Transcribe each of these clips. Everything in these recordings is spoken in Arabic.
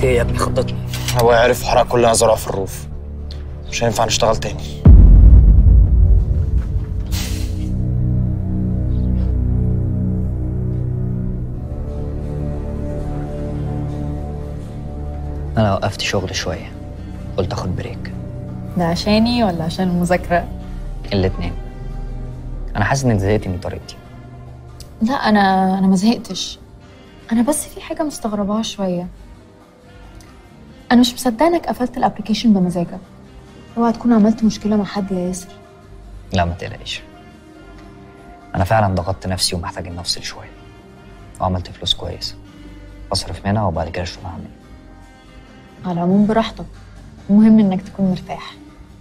ايه يا ابني؟ خضتني. هو عرف حرق كلها زرع في الروف، مش هينفع نشتغل تاني. انا وقفت شغل شويه، قلت اخد بريك. ده عشاني ولا عشان المذاكرة؟ الاتنين. انا حاسس انك زهقتي من طريقتي. لا انا ما زهقتش، انا بس في حاجة مستغرباها شوية. انا مش مصدقه انك قفلت الابلكيشن بمزاجك. اوعى تكون عملت مشكلة مع حد يا ياسر. لا ما تقلقيش، انا فعلا ضغطت نفسي ومحتاج اني افصل شويه، وعملت فلوس كويسه اصرف منها وبعد كده اشوف هعمل ايه. على العموم براحتك، المهم انك تكون مرتاح.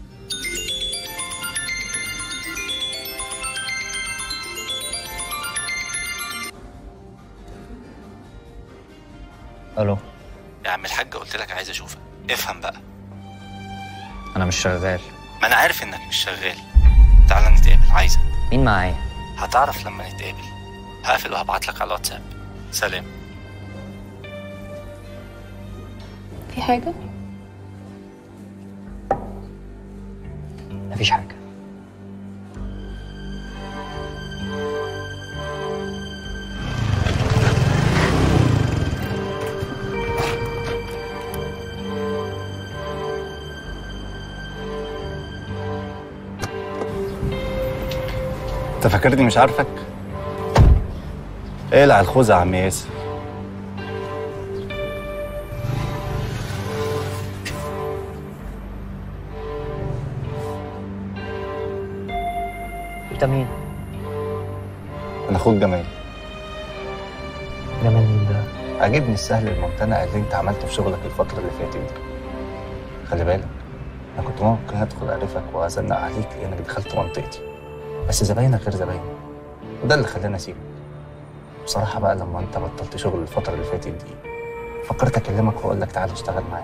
الو يا عم الحاج، قلت لك عايز اشوفك، افهم بقى. انا مش شغال. ما انا عارف انك مش شغال. تعالى نتقابل، عايزك. مين معايا؟ هتعرف لما نتقابل. هقفل وهبعت لك على الواتساب. سلام. في حاجة؟ مفيش حاجه. انت فاكرني مش عارفك؟ اقلع الخوذة يا عم ياسر. انت مين؟ انا اخوك جمال. جمال مين ده؟ عاجبني السهل الممتنع اللي انت عملته في شغلك الفترة اللي فاتت دي. خلي بالك، انا كنت ممكن ادخل اعرفك وازنق عليك لانك دخلت منطقتي، بس زباينك غير زبايني، وده اللي خلاني اسيبك. بصراحة بقى لما انت بطلت شغل الفترة اللي فاتت دي، فكرت اكلمك واقول لك تعالى اشتغل معايا.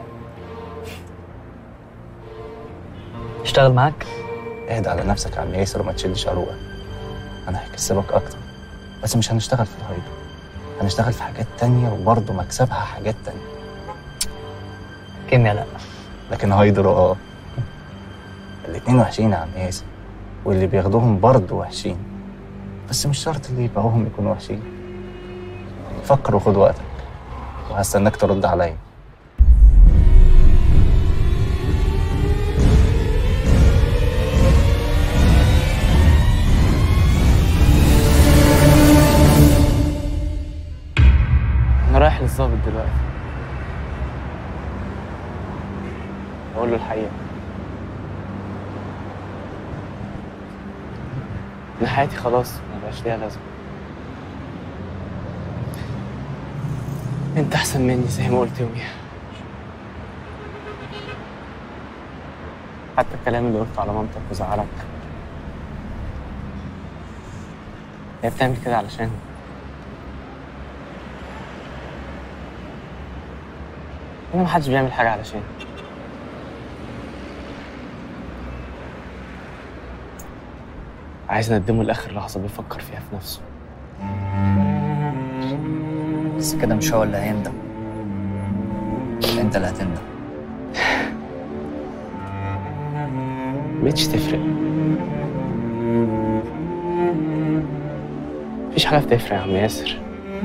اشتغل معاك؟ اهدى على نفسك يا عم ياسر وما تشدش عروقك. انا هكسبك اكتر، بس مش هنشتغل في الهايدرو، هنشتغل في حاجات تانية وبرضه مكسبها حاجات تانية. كيميا لا، لكن هايدرو الاتنين وحشين يا عم ياسر، واللي بياخدوهم برضه وحشين، بس مش شرط اللي يبيعوهم يكونوا وحشين. فكر وخد وقتك، وهستناك ترد عليا. أنا رايح للظابط دلوقتي، أقول له الحقيقة. إن حياتي خلاص مبقاش ليها لازمة. أنت أحسن مني زي ما قلت يوميها. حتى الكلام اللي قلته على مامتك وزعلك، هي بتعمل كده علشان أنا محدش بيعمل حاجة علشان. عايز ندمه لآخر لحظة بيفكر فيها في نفسه. بس كده مش هو اللي هيندم، انت اللي هتندم. مبقتش تفرق، مفيش حاجة بتفرق يا عم ياسر.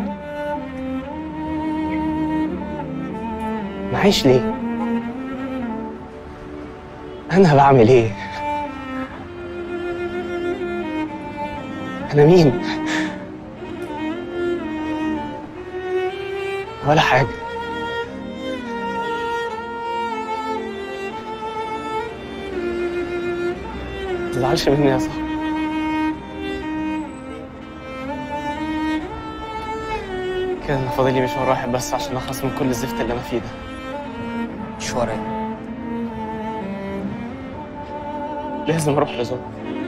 أنا عايش ليه؟ أنا بعمل إيه؟ أنا مين؟ ولا حاجة. متزعلش مني يا صاحبي. كده أنا فاضل لي مشوار واحد بس عشان أخلص من كل الزفت اللي أنا فيه ده. مشوار ايه؟ لازم أروح لظابط.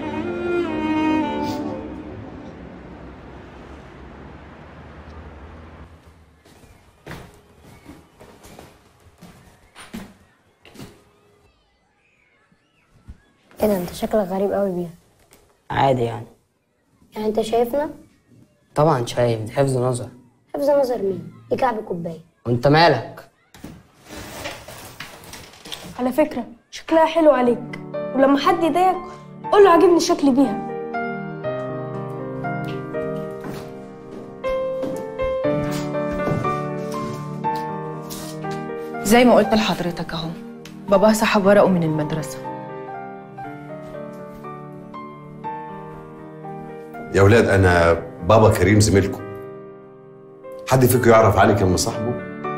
ايه ده؟ انت شكلك غريب قوي بيها. عادي يعني. يعني انت شايفنا؟ طبعا شايف، دي حفظ نظر. حفظ نظر مين؟ دي كعب كوبايه. وانت مالك؟ على فكرة شكلها حلو عليك، ولما حد يضايقك قول له عاجبني شكلي بيها. زي ما قلت لحضرتك اهو، بابا سحب ورقه من المدرسة. يا ولاد انا بابا كريم زميلكم. حد فيكم يعرف علي كان مصاحبه؟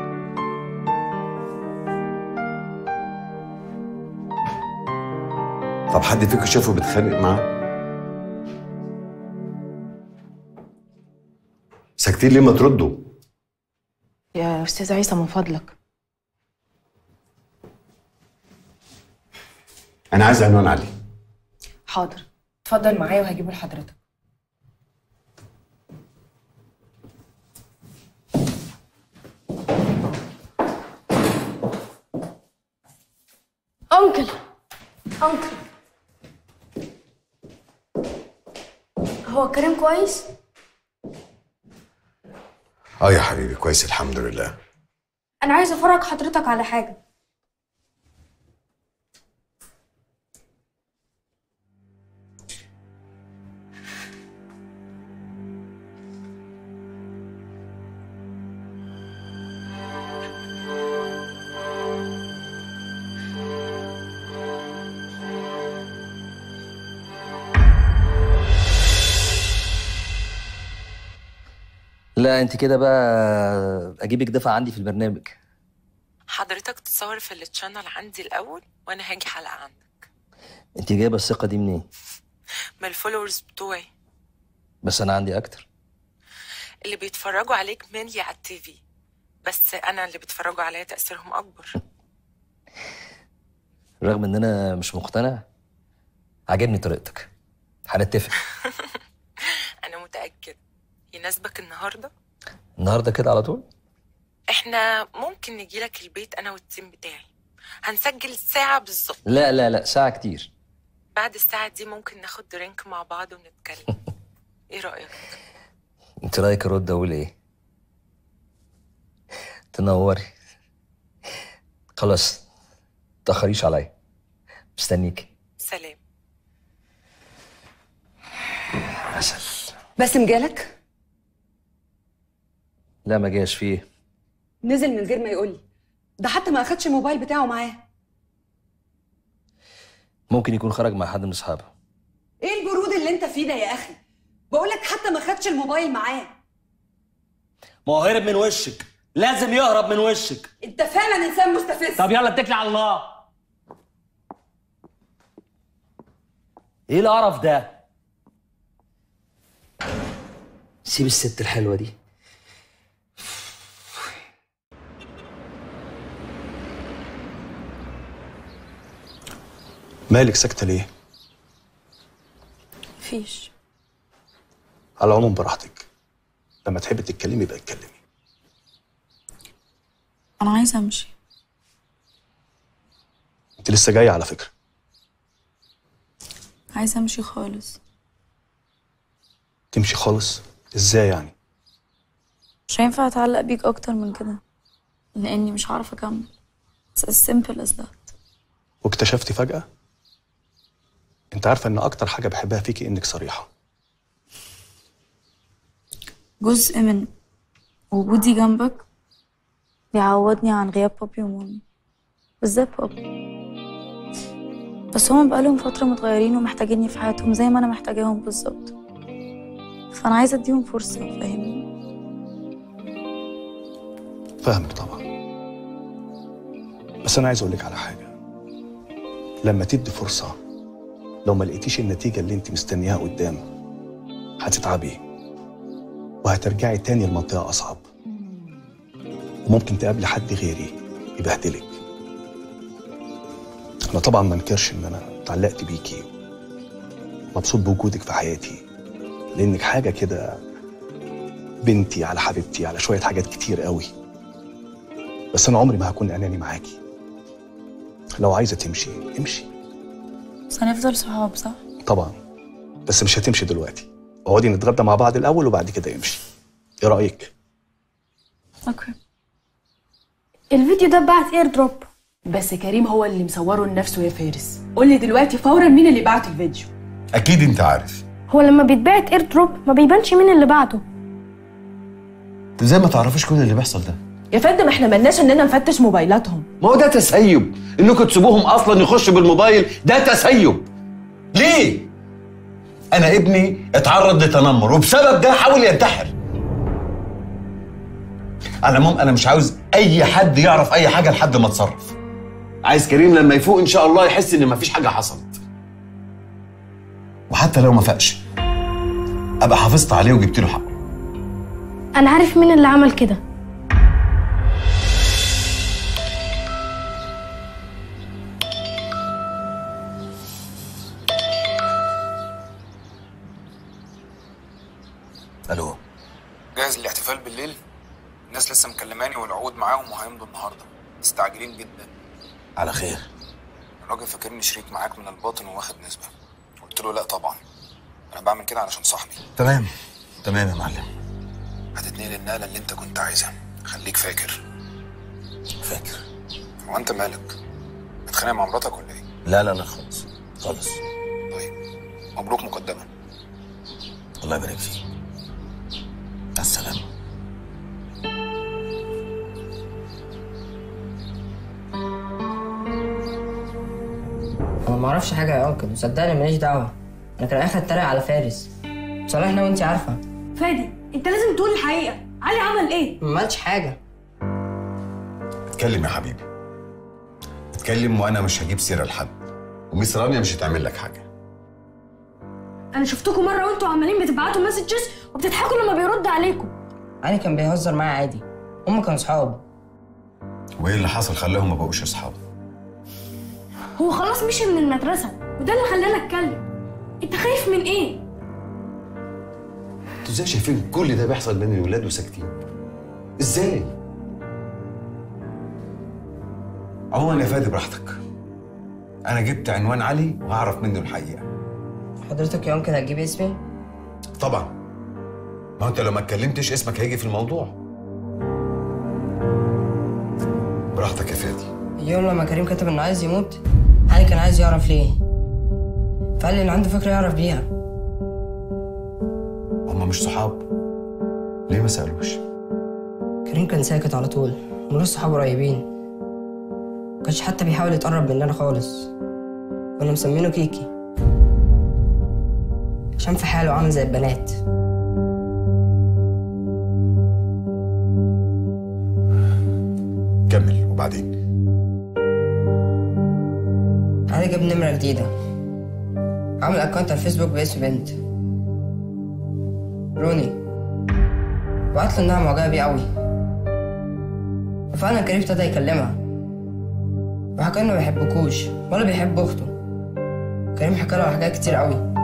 طب حد فيكم شافه بيتخانق معاه؟ ساكتين ليه؟ ما تردوا. يا استاذ عيسى من فضلك. انا عايز عنوان علي. حاضر، اتفضل معايا وهجيبه لحضرتك. أنكل هو كريم كويس؟ يا حبيبي كويس الحمد لله. أنا عايز أفرج حضرتك على حاجة. لا انت كده بقى اجيبك ضيفة عندي في البرنامج. حضرتك تتصور في التشانل عندي الاول وانا هاجي حلقه عندك. انت جايبه الثقة دي منين؟ من الفولورز بتوعي. بس انا عندي اكتر. اللي بيتفرجوا عليك مينلي على التي في، بس انا اللي بيتفرجوا عليا تاثيرهم اكبر. رغم ان انا مش مقتنع، عجبني طريقتك، هنتفق. انا متاكد يناسبك النهارده. النهارده كده على طول؟ احنا ممكن نجيلك البيت انا والتيم بتاعي، هنسجل ساعه بالظبط. لا ساعة كتير. بعد الساعه دي ممكن ناخد درينك مع بعض ونتكلم. ايه رايك؟ انت رايك ارد اقول ايه؟ تنوري. خلاص متأخريش عليا، مستنيكي. سلام. عسل. باسم جالك؟ لا ما جاش. فيه نزل من غير ما يقولي، ده حتى ما اخدش الموبايل بتاعه معاه. ممكن يكون خرج مع حد من اصحابه. ايه البرود اللي انت فيه ده يا اخي؟ بقولك حتى ما خدش الموبايل معاه. ما هو هرب من وشك، لازم يهرب من وشك. انت فعلا انسان مستفز. طب يلا اتكلي على الله. ايه القرف ده؟ سيب الست الحلوة دي. مالك ساكتة ليه؟ مفيش. على العموم براحتك، لما تحبي تتكلمي يبقى اتكلمي. أنا عايزة أمشي. انت لسه جاية على فكرة. عايزة أمشي خالص. تمشي خالص؟ ازاي يعني؟ مش هينفع أتعلق بيك أكتر من كده، لأني مش هعرف أكمل. It's as simple as that. واكتشفتي فجأة؟ انت عارفة ان اكتر حاجة بحبها فيكي انك صريحة. جزء من وجودي جنبك بيعوضني عن غياب بابي ومامي، بالذات بابي. بس هما بقالهم فترة متغيرين ومحتاجيني في حياتهم زي ما أنا محتاجاهم بالظبط، فأنا عايزة أديهم فرصة. فاهمني؟ فاهمك طبعا، بس انا عايز اقولك على حاجة. لما تدي فرصة، لو ما لقيتيش النتيجة اللي انت مستنياها قدام، هتتعبي وهترجعي تاني لمنطقة أصعب، وممكن تقابلي حد غيري يبهدلك. أنا طبعا ما انكرش إن أنا اتعلقت بيكي، مبسوط بوجودك في حياتي، لأنك حاجة كده بنتي على حبيبتي على شوية حاجات كتير قوي. بس أنا عمري ما هكون أناني معاكي. لو عايزة تمشي امشي. بس هنفضل صحاب صح؟ طبعا، بس مش هتمشي دلوقتي. اقعدي نتغدى مع بعض الأول وبعد كده امشي. إيه رأيك؟ اوكي. الفيديو ده بعت اير دروب، بس كريم هو اللي مصوره لنفسه يا فارس. قول لي دلوقتي فورا مين اللي بعت الفيديو. اكيد انت عارف. هو لما بيتبعت اير دروب ما بيبانش مين اللي بعته. ازاي ما تعرفيش كل اللي بيحصل ده؟ يا فندم احنا ملناش اننا نفتش موبايلاتهم. ما هو ده تسيب، انكم تسيبوهم اصلا يخشوا بالموبايل ده تسيب. ليه؟ انا ابني اتعرض لتنمر وبسبب ده حاول ينتحر. على العموم انا مش عاوز اي حد يعرف اي حاجه لحد ما اتصرف. عايز كريم لما يفوق ان شاء الله يحس ان مفيش حاجه حصلت. وحتى لو ما فاقش ابقى حافظت عليه وجبت له حقه. انا عارف مين اللي عمل كده. الو. جاهز للاحتفال بالليل؟ الناس لسه مكلماني والعقود معاهم وهيمضوا النهارده، مستعجلين جدا. على خير. الراجل فاكرني شريك معاك من الباطن وواخد نسبه. قلت له لا طبعا، انا بعمل كده علشان صاحبي. تمام تمام يا معلم. هتتنقل النقله اللي انت كنت عايزها، خليك فاكر. فاكر. هو انت مالك؟ هتخانق مع مراتك ولا ايه؟ لا لا لا خالص خالص. طيب مبروك مقدما. الله يبارك فيك. مع السلامه. انا ما اعرفش حاجه يا انكل وصدقني ماليش دعوه. انا كان اخر اتريق على فارس. صالحنا وانت عارفه. فادي انت لازم تقول الحقيقه، علي عمل ايه؟ ما عملش حاجه. اتكلم يا حبيبي، اتكلم وانا مش هجيب سيره لحد، وميس رانيا مش هتعمل لك حاجه. انا شفتكم مره وانتوا عمالين بتبعتوا مسجز وبتضحكوا لما بيرد عليكم. علي كان بيهزر معايا عادي، هم كانوا صحاب. وايه اللي حصل خلاهم ما بقوش اصحاب؟ هو خلاص مشي من المدرسه وده اللي خلاني اتكلم. انت خايف من ايه؟ انتوا ازاي شايفين كل ده بيحصل بين الولاد وساكتين؟ ازاي؟ عموما يا فادي براحتك. انا جبت عنوان علي وهعرف منه الحقيقه. حضرتك يا انكل هتجيب اسمي؟ طبعا. ما هو انت لو ما اتكلمتش اسمك هيجي في الموضوع. براحتك يا فادي. اليوم لما كريم كتب انه عايز يموت، علي كان عايز يعرف ليه، فقال لي ان عنده فكره يعرف بيها. هما مش صحاب؟ ليه ما سالوش؟ كريم كان ساكت على طول، ملوش صحاب قريبين، مكانش حتى بيحاول يتقرب مننا خالص. كنا مسمينه كيكي عشان في حاله عامل زي البنات. كمل وبعدين. علي جاب نمرة جديدة، عامل اكونت على الفيسبوك باسم بنت روني، وقالت له انها معجبة بيه قوي. وفعلا كريم ابتدى يكلمها وحكى انه ما بيحبكوش ولا بيحب اخته. كريم حكى له على حاجات كتير قوي.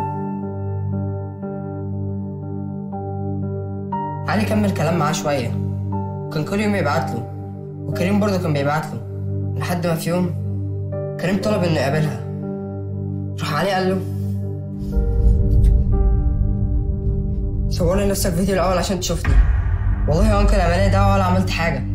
علي كمل كلام معاه شوية، وكان كل يوم يبعت له، وكريم برضه كان بيبعت له، لحد ما في يوم كريم طلب انه يقابلها. راح علي قال له صور لي نفسك فيديو الاول عشان تشوفني. والله يا انكل انا مالي دعوه ولا عملت حاجه.